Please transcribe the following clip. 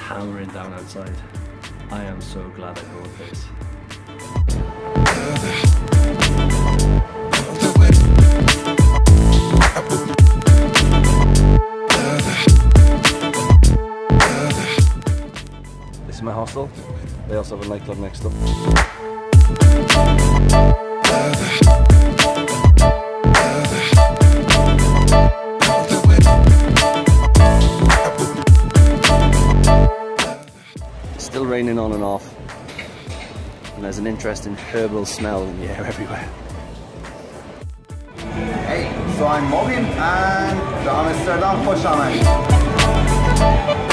hammering down outside. I am so glad I brought this. This is my hostel. They also have a nightclub next door. Still raining on and off, and there's an interesting herbal smell in the air everywhere. Hey, so I'm Mobin and the Amsterdam Koşamen.